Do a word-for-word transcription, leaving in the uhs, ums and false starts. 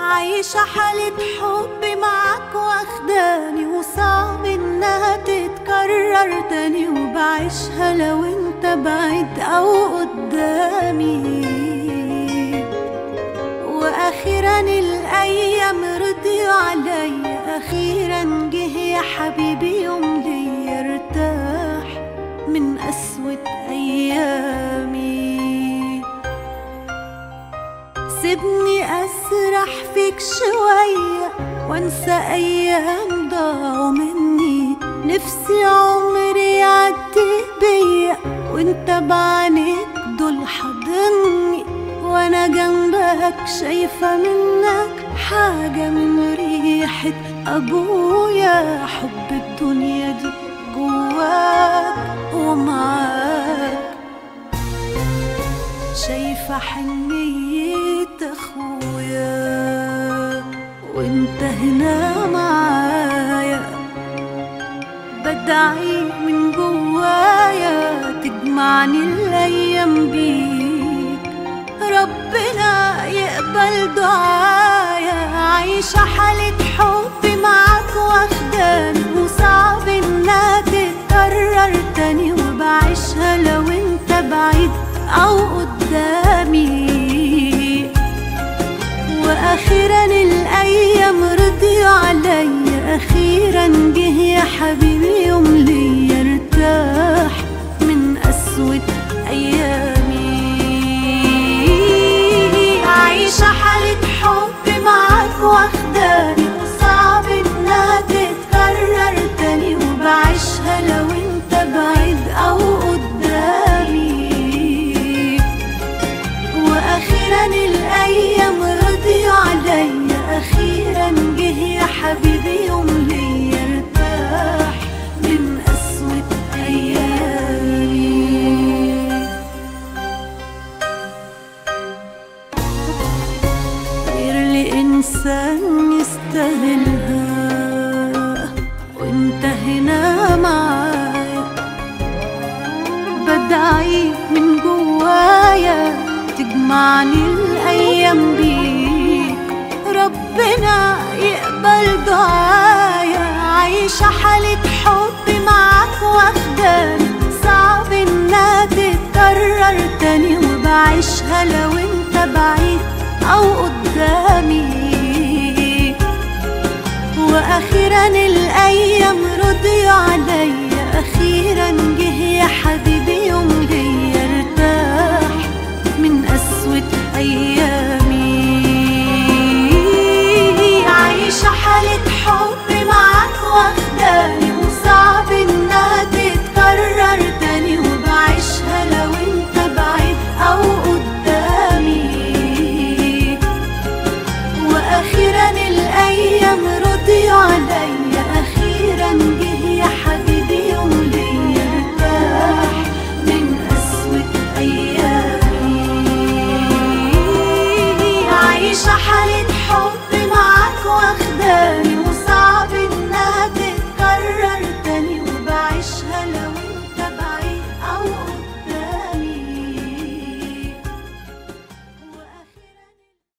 عايشة حالة حب معاك واخداني، وصعب انها تتكرر تاني، وبعيشها لو انت بعيد او قدامي. واخيرا الايام رضيوا عليا، اخيرا جه يا حبيبي يوم ليا ارتاح من قسوة ايامي. سيبني اسرح فيك شوية وانسى ايام ضاعوا مني، نفسي عمري يعدي بيا وانت بعينيك دول حاضني، وانا جنبك شايفة منك حاجة من ريحة ابويا. حب الدنيا دي جواك ومعاك، شايفة حنية اخويا وانت هنا معايا، بدعي من جوايا تجمعني الايام بيك، ربنا يقبل دعايا. عايشة حالة حب معاك واخداني، وصعب انها تتكرر تاني، وبعيشها لو انت بعيد او قدامي. واخيرا الايام رضيوا عليا، اخيرا جه يا حبيبي يوم ليا ارتاح من قسوة ايامي. عايشة حالة حب معاك واخداني، وصعب انها تتكرر تاني، وبعيشها لو انت بعيد او قدامي. واخيرا الايام رضيوا عليا، اخيرا جه يا حبيبي يوم ليا ارتاح من قسوة ايامي. غير لإنسان يستاهلها وانت هنا معايا، بدعي من جوايا تجمعني الايام بيك، ربنا يقبل دعايا. عايشة حالة حب معاك واخداني، صعب انها تتكرر تاني، وبعيشها لو انت بعيد او قدامي. واخيرا الايام رضيوا عليا، اخيرا جه يا حبيبي يوم ليا ارتاح من قسوة ايامي. عايشة حالة حب معاك واخداني، وصعب انها تتكرر تاني، وبعيشها لو انت بعيد او قدامي. واخيرا الايام رضيوا عليا،